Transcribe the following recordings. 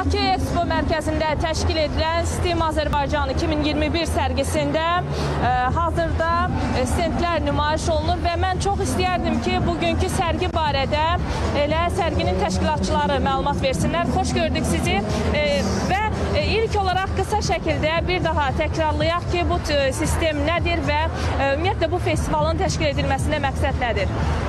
Bakı Expo mərkəzində təşkil edilən STEAM Azərbaycan 2021 sərgisində hazırda stendlər nümayiş olunur və mən çox istəyərdim ki, bugünkü sərgi barədə elə sərginin təşkilatçıları məlumat versinlər. Xoş gördük sizi və ilk olaraq qısa şəkildə bir daha təkrarlayaq ki, bu sistem nədir və ümumiyyətlə bu festivalın təşkil edilməsində məqsəd nədir?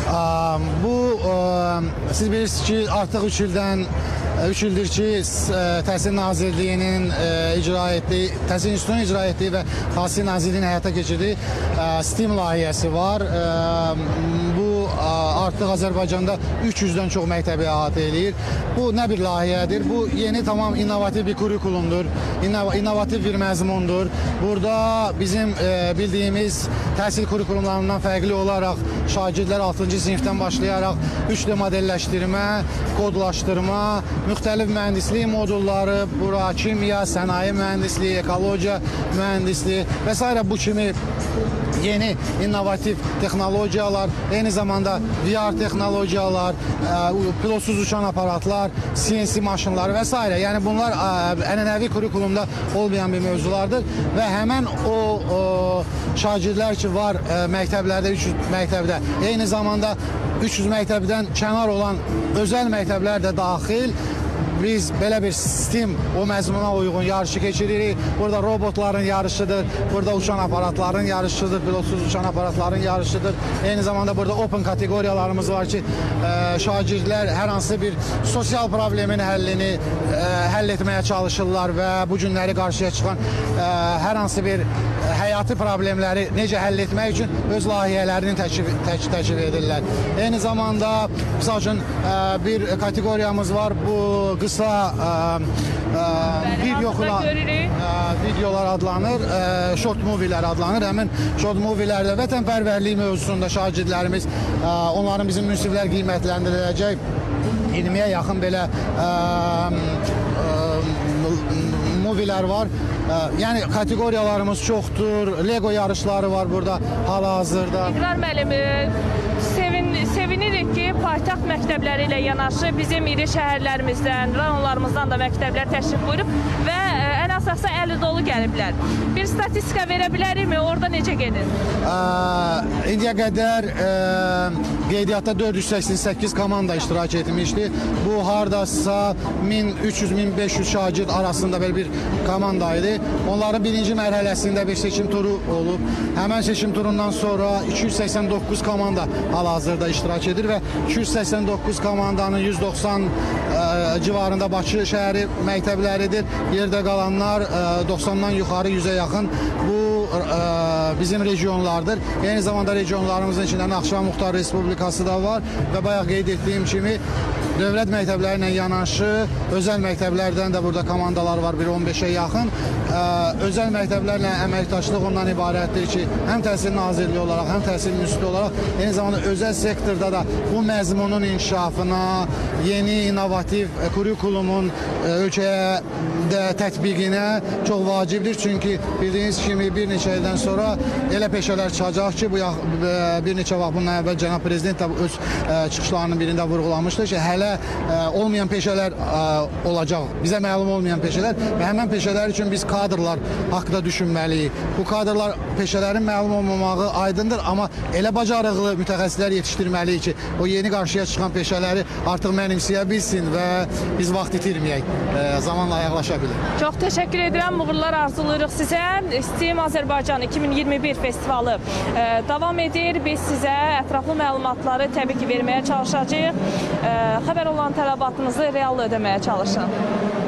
Siz bilirsiniz ki, artıq 3 ildir ki, Təhsil Nazirliyinin icra etdiyi, Təhsil İnstitutunun icra etdiyi və Təhsil Nazirliyinin həyata keçirdiyi STEAM layihəsi var. Bu artıq Azərbaycanda 300-dən çox məktəbi əhatə eləyir. Bu nə bir layihədir? Bu yeni tamam innovativ bir kurikulumdur, innovativ bir məzmundur. Burada bizim bildiyimiz təhsil kurikulumlarından fərqli olaraq şagirdlər 6-cı sinifdən başlayaraq 3D modelləşdirmə, kodlaşdırma, müxtəlif mühəndislik modulları, bura kimya, sənaye mühəndisliyi, ekologiya mühəndisliyi və s. bu kimi yeni innovativ texnologiyalar, eyni zamanda VR texnologiyalar, pilotsuz uçan aparatlar, CNC maşınları və s. Yəni bunlar ənənəvi kurikulumda olmayan bir mövzulardır və həmən o şagirdlər ki var məktəblərdə, 300 məktəbdə, eyni zamanda 300 məktəbdən kənar olan özəl məktəblər də daxil. Biz belə bir STEAM o məzmuna uyğun yarışı keçiririk. Burada robotların yarışıdır, burada uçan aparatların yarışıdır, pilotsuz uçan aparatların yarışıdır. Eyni zamanda burada open kateqoriyalarımız var ki, şagirdlər hər hansı bir sosial problemin həll etməyə çalışırlar və bu günləri qarşıya çıxan hər hansı bir həyati problemləri necə həll etmək üçün öz layihələrini təklif edirlər. Eyni zamanda, misal üçün, bir kateqoriyamız var, bu qısa videolar adlanır, short movielər adlanır. Həmin short movielərdə vətənpərvərlik mövzusunda şagirdlərimiz, onların bizim münsiflər qiymətləndiriləcək 20-yə yaxın belə movielər var. Yəni kateqoriyalarımız çoxdur, Lego yarışları var burada hal-hazırda. İqrar müəllim, sevinirik ki, paytaxt məktəbləri ilə yanaşı bizim iri şəhərlərimizdən, rayonlarımızdan da məktəblər təşrif buyurub və ən əsası əli dolu gəliblər. Bir statistika verə bilərikmi? Orada necə gedir? İndiyə qədər qeydiyyatda 488 komanda iştirak etmişdi. Bu hardasa 1300-1500 şagird arasında belə bir komanda idi. Onların birinci mərhələsində bir seçim turu olub. Həmən seçim turundan sonra 289 komanda hal-hazırda iştirak edir və 289 komandanın 190 civarında Bakı şəhəri məktəbləridir. Yerdə qalanlar 90-dan yuxarı 100-ə yaxın bu bizim regionlardır. Eyni zamanda regionlarımızın içində Naxçıvan Muxtar Respublikası da var və bayaq qeyd etdiyim kimi dövlət məktəbləri ilə yanaşı özəl məktəblərdən də burada komandalar var, bir 15-ə yaxın. Özəl məktəblərlə əməkdaşlıq ondan ibarətdir ki, həm Təhsil Nazirliyi olaraq, həm Təhsil İnstitutu olaraq, eyni zamanda özəl sektorda da bu məzmunun inkişafına, yeni innovativ kurikulumun ölkəyə də tətbiqinə çox vacibdir. Çünki bildiyiniz kimi bir neçə ildən sonra elə peşələr çıxacaq ki, bir neçə vaxt bundan əvvəl Cənab Prezident də öz çıxışlarının birində vurğulamışdır ki, hələ olmayan peşələr olacaq, bizə məlum olmayan peşələr və həmən peşələr üçün biz kadrlar haqqında düşünməliyik. Bu kadrlar peşələrin məlum olmamağı aydındır, amma elə bacarıqlı mütəxəssislər yetişdirməliyik ki, o yeni qarşıya çıxan peşələri artıq mənimsəyə bilsin və biz vaxt itirməyək, zamanla ayaqlaşa bilir. Çox təşəkkür edirəm, uğurlar arzulayırıq sizə. STEAM Azərbaycan 2021 festivalı davam edir. Biz sizə ətraflı məlumatları təbii ki verməyə çalışacağıq. Xəbər olan tələbatınızı real ödəməyə çalışın.